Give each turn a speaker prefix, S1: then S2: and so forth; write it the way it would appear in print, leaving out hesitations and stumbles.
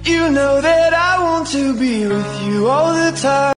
S1: You know that I want to be with you all the time.